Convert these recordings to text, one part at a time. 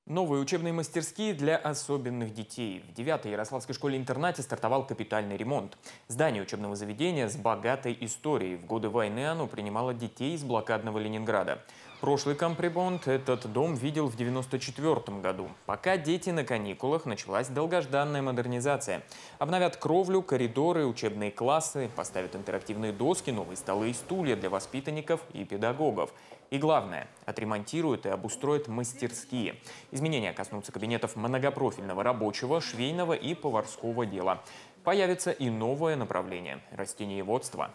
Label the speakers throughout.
Speaker 1: Новые учебные мастерские для особенных детей. В 9-й Ярославской школе-интернате стартовал капитальный ремонт. Здание учебного заведения с богатой историей. В годы войны оно принимало детей из блокадного Ленинграда. Прошлый капремонт этот дом видел в 1994 году. Пока дети на каникулах, началась долгожданная модернизация. Обновят кровлю, коридоры, учебные классы, поставят интерактивные доски, новые столы и стулья для воспитанников и педагогов. И главное, отремонтируют и обустроят мастерские. Изменения коснутся кабинетов многопрофильного рабочего, швейного и поварского дела. Появится и новое направление – растениеводство.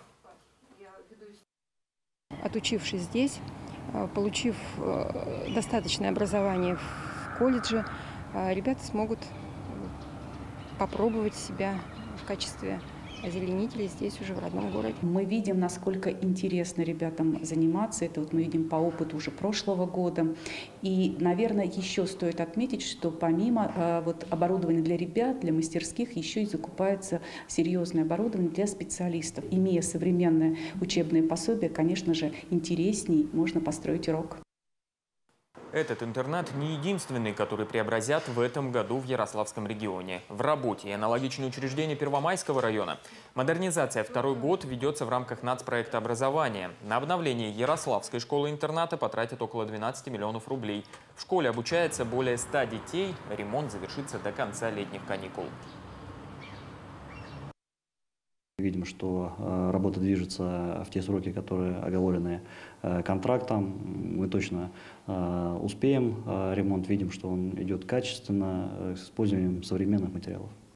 Speaker 2: Отучившись здесь, получив достаточное образование в колледже, ребята смогут попробовать себя в качестве озеленителей здесь уже в родном городе.
Speaker 3: Мы видим, насколько интересно ребятам заниматься. Это вот мы видим по опыту уже прошлого года. И, наверное, еще стоит отметить, что помимо оборудования для ребят, для мастерских, еще и закупается серьезное оборудование для специалистов. Имея современное учебное пособие, конечно же, интересней можно построить урок.
Speaker 1: Этот интернат не единственный, который преобразят в этом году в Ярославском регионе. В работе и аналогичные учреждения Первомайского района. Модернизация второй год ведется в рамках нацпроекта образования. На обновление Ярославской школы-интерната потратят около 12 миллионов рублей. В школе обучается более 100 детей. Ремонт завершится до конца летних каникул.
Speaker 4: Видим, что работа движется в те сроки, которые оговорены контрактом. Мы точно успеем ремонт. Видим, что он идет качественно, с использованием современных материалов.